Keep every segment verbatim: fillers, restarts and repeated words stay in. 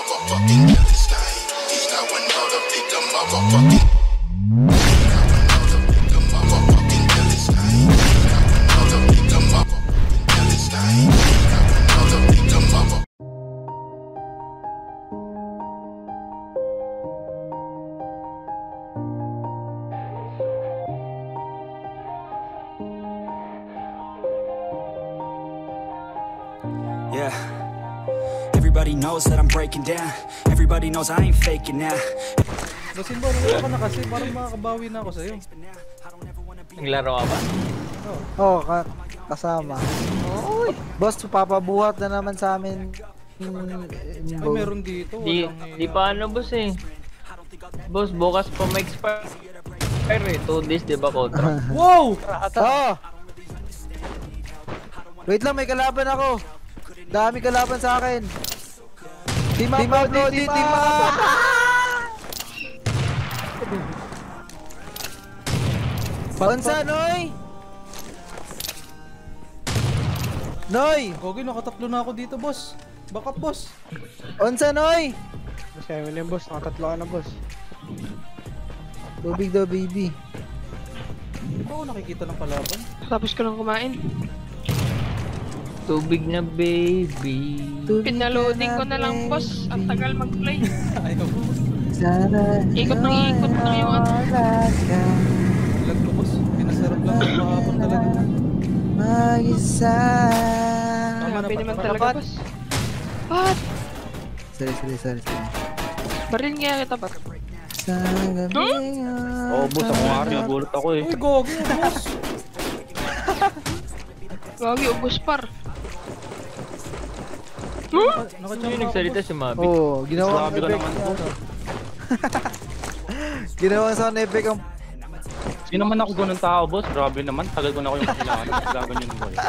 motherfucking Philistine. He's not one of the bigger motherfucking. Yeah, everybody knows that I'm breaking down. Everybody knows I ain't faking now. Basin ba, nalala ka na kasi parang makakabawi na ako sa'yo. Naglaro ka ba? Oo, oh, ka kasama. Oy, boss, papabuhat na naman sa amin. Ay, meron dito. Di, di pa ano boss eh. Boss, bukas pa ma-expire eh. two days di ba kontra? Wow! Oh! Wait lang, may kalaban ako. Dami kalaban sa akin. Team up, team up, Lodi, team up! Bansa, Noy! Noy! Gogi, nakatatlo na ako dito, boss. Backup, boss. Onsa, Noy! Boss, kaya mo na yung boss. Nakatatlo ka na, boss. Tubig daw, baby. Di ba ako nakikita ng kalaban? Tapos ko lang kumain. Tubig na baby. Pinaloading ko na lang, boss. Ang tagal mag-play. Ayaw. Ikot ng ikot lang yung ano. Ilag ko, boss. Pinasarap lang ang makapon talaga. Mag-isa. Grabe naman talaga, boss. What? Sorry, sorry, sorry, sorry. Baril nga kita, ba't? Sa gabi. Oo, boss, ako nga rin. Nagulat ako eh. Uy, Gogi, boss. Gagi, ubus par. Sino yung nagsalita si Mabi? Oo, ginawa Grabe ka naman po. Ginawa sound effect ang... Hindi naman ako ganun tao, boss. Grabe naman. Tagal ko na ako yung kailangan. Gaganyan mo eh.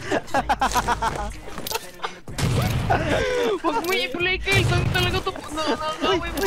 Huwag mo i-play kail. Saan talaga ito? Nakakaway mo.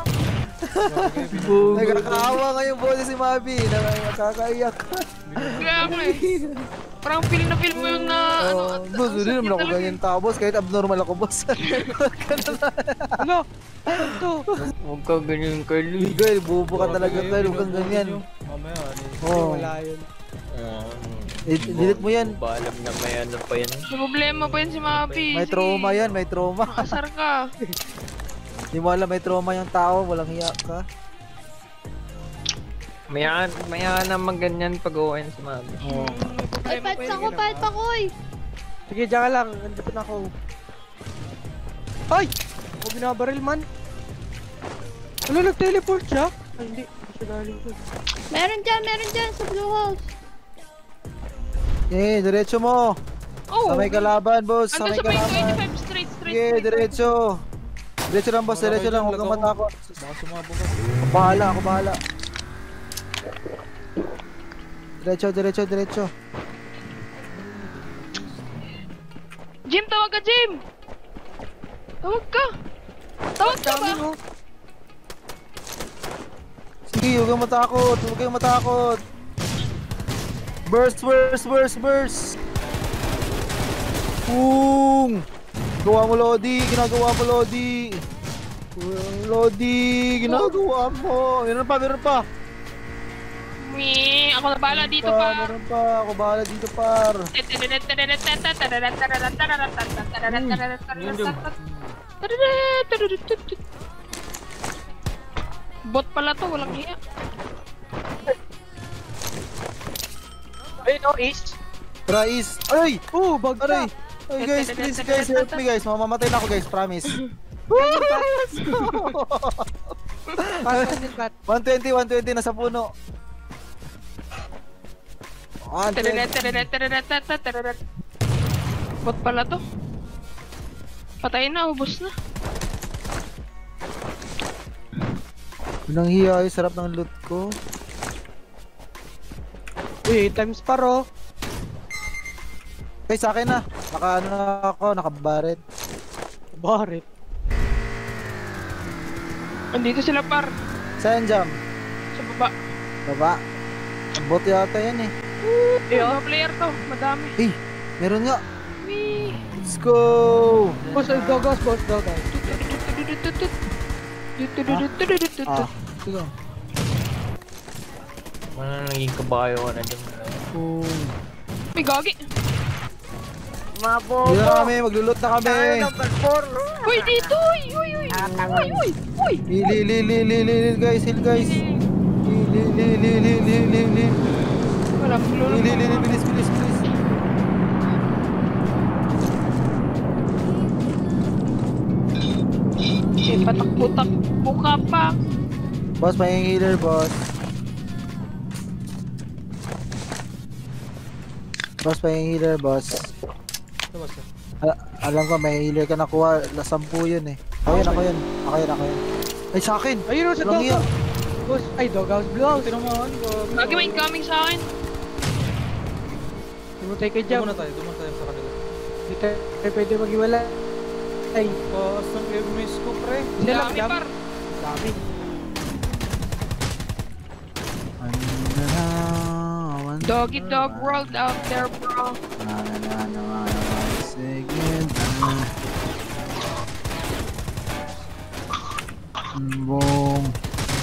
Nagkakaawa ngayong boses si Mabi. Nakakaiyak. Kaya ako eh. Parang feel na feel mo yung na... Oh, boss, hindi naman ako ganyan tao, boss. Kahit abnormal ako, boss. Ano? Ito. Huwag ka ganyan, Carly. Girl, bubo ka talaga, girl. Huwag kang ganyan. Mamaya, ano yun? Oo. Wala yun. Eh, delete mo yan. Balam na may ano pa yan. May problema pa yun si Mapi. May trauma yan, may trauma. Asar ka. Hindi mo alam, may trauma yung tao. Walang hiya ka. Mayaan, mayaan naman ganyan pag-uwain si Mabi. Oo. Ay, pats ako, pats ako, oy! Sige, dyan ka lang. Nandapit na ako. Ay! Ako binabaril man. Ano, nag-teleport siya? Ay, hindi. Hindi siya galing doon. Meron dyan, meron dyan sa blue house. Eh, diretso mo. Oh! Sa may kalaban, boss. Sa Andun may sa point kalaban. twenty-five, straight, straight. Sige, straight. diretso. Diretso lang, boss. Diretso lang. Huwag kang matakot. Baka sumabog ka. Ako bahala, ako bahala. Diretso, diretso, diretso. Jim, tawag ka, Jim! Tawag ka! Tawag ka ba? Dami, oh. Sige, huwag kang matakot. Huwag kang matakot. Burst, burst, burst, burst. Boom! Gawa mo, Lodi. Ginagawa mo, Lodi. Lodi, ginagawa mo. Meron pa, meron pa. Wee, ako na bahala dito Pa, pa. meron pa. Ako bahala dito, par. Bot pala to, walang hiya. Ay, no, Ace. Trais. Ay! Oh, bag Aray! na. Ay guys, please guys, help me guys. Mamamatay na ako guys, promise. Pasan din, Pat. one twenty, one twenty, nasa puno. one twenty. Bot pala to. Patayin na, ubos na. Unang hiya ay sarap ng loot ko. Uy, times paro. Guys, sa akin na. Naka ano na ako, nakabaret. Barit. Andito sila par. Saan jam? Sa baba. Baba. Ang bot yata yan eh. Mga player to, madami. Eh, meron nga. Wee. Let's go! Boss, ay, go, go, boss, go, guys. Tututut. Tututututututut. Ah, sige. Ano na naging kabayo ka na dyan? Oh. May gagi. Mapo! Dito na kami, maglulot na kami. Uy, dito! Uy, uy, uy! Uy, uy! Uy! Heal, heal, heal, heal, heal, heal, guys, heal, guys. Heal, heal, heal, heal, heal, heal, heal, heal. Wala akong Heal, lulong. heal, heal, bilis, bilis, bilis. Eh, patak-putak. Buka pa. Boss, may healer, boss. Boss, may healer, boss. Ito boss. Al alam ko, may healer ka nakuha. Lasampu yun eh. Ako yun, ako yun. Ako yun, ako yun. Ay, sa akin! Ayun o, sa Walang dog. iya. Boss, ay, dog house, blue house. Tinamaan ko. Gagi may incoming sa akin. Tumutay kay Doon Jam. muna tayo, doon muna tayo sa kanila. Hindi tayo pwede mag-iwala. Ay, Kaas ng miss ko, pre. sila lang, Dami Jam. par. Dami. Doggy dog world out there, bro. Boom.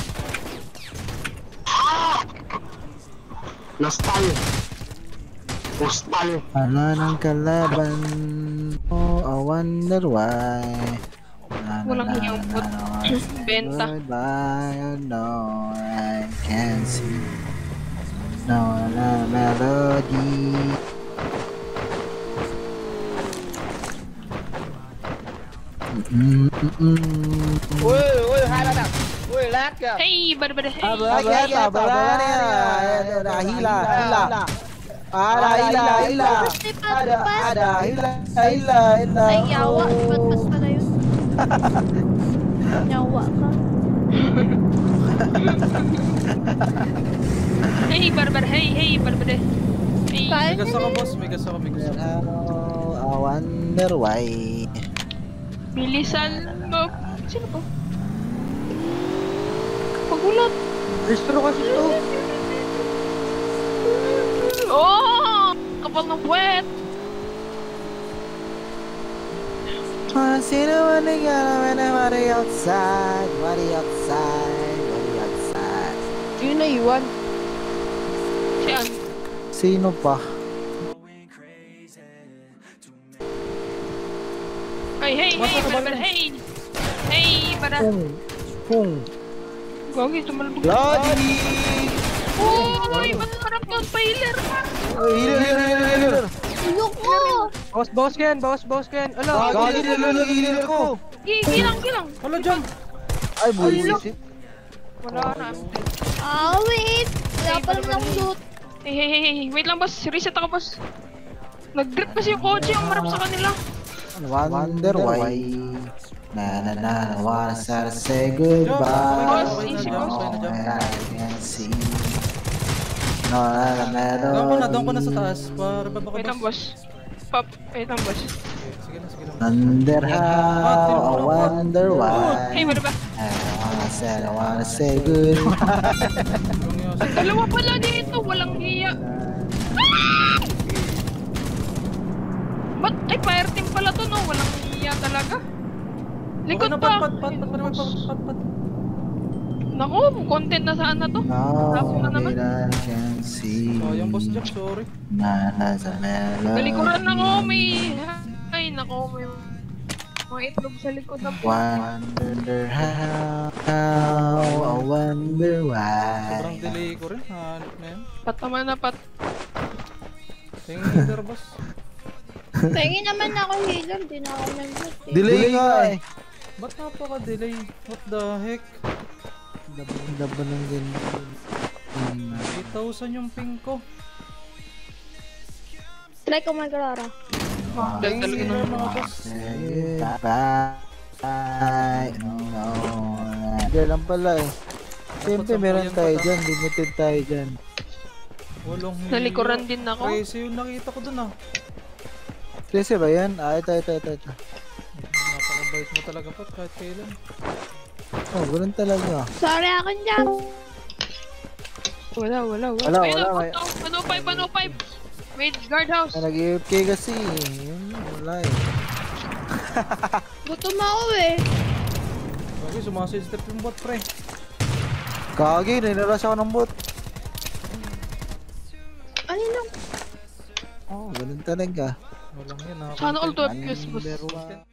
Lost tayo. Lost tayo. Ano ng kalaban mo? I wonder why. Na, na, Walang na, hiyang na, put. na, Benta. Goodbye, I know I can see. No, na melody. Mm, mm, mm. Uy, uy, hala na! Uy, lahat ka! Hey, bada bada hey. Abagay, abagay. Hila, hila. Ada, hila, hila. Ada, ada, hila, hila, hila. Ay, yawa. Ba't mas pala yun? Yawa ka. Hey, bada bada hey, hey, bada bada. Hey. Kaya May gas ako, boss. May gas ako, may gas ako. I wonder why. Bilisan mo. Sino ba? Pagulat. Restro kasi ito. Oh! Kapal ng puwet. Sino man ang gano'n na mari outside, mari outside, mari outside. Yun na iwan. Siyan. Sino pa? Hey, hey, hey, bada bada hey. Hey, bada. Kung, kung. Gagi, tumalabog. Lodi! Uy, ba't harap doon? Pailer pa. Healer, healer, healer, healer. Ayoko! Bawas, bawas ka yan, bawas, bawas ka yan. Ala, Gagi, healer, healer ko. Gilang, gilang. Hala, jump! Ay, buwisit. Wala na. Ah, wait! Wala pa naman akong loot. Hey, hey, hey, hey. Wait lang, boss. Reset ako, boss. Nag-grip kasi yung kotse yung marap sa kanila. Wonder why. Na na na, I wanna start to say goodbye. Boss, easy, No, boss. I can see. No, na na Doon ko na, doon ko na sa taas. Para ba Wait baka lang, boss. Pop, wait lang, boss. Sige na, sige na. Wonder how, I wonder why. Hey, bada ba? I wanna say, I wanna say goodbye. Dalawa pala dito, walang hiya. Ah! Ba't? Ay, fire team pala to, no? Walang hiya talaga. Likod Okay na, pa. pat, pat, pat, pat, pat, pat, pat, pat. Naku, content na saan na to? Tapos na Now naman. that I can see. Sayang, boss Jack, sorry. Na na sa melody. Talikuran na ko, may... Ay, nako, may... Mga itlog sa likod na po. Wonder how, how, I wonder why. Sobrang delay ko rin. Hanip na yan. Pat naman na pat. Tingin leader, boss. Tingin naman ako healer. Di na ako may loot eh. Delay nga eh. Ba't napaka-delay? What the heck? Laban ng ganito. eight thousand yung ping ko. Try ko mag-rara. Dahil talaga Leader, na. mga boss. Bye. No, no. Diyan lang pala eh. Siyempre meron tayo dyan. Limited tayo dyan. Walong hilo. Nalikuran din ako. Crazy yung nakita ko dun ah. Kasi ba yan? Ah, ito, ito, ito, ito. Napaka-bait mo talaga, Pat, kahit kailan. Oh, ganun talaga. Sorry akin dyan. Wala, wala, wala. Wala, Ayun, wala, oh, may- oh, one oh five, one oh five. Wait, guardhouse. Ah, nag-A F K kasi. Yun, wala eh. Gutom ako eh. Okay, sumasistep yung bot, pre. Kagi, niniras ako ng bot. Ano lang? Oh, ganun talaga. Walang yan, Sana all twelve kills, boss. Number one.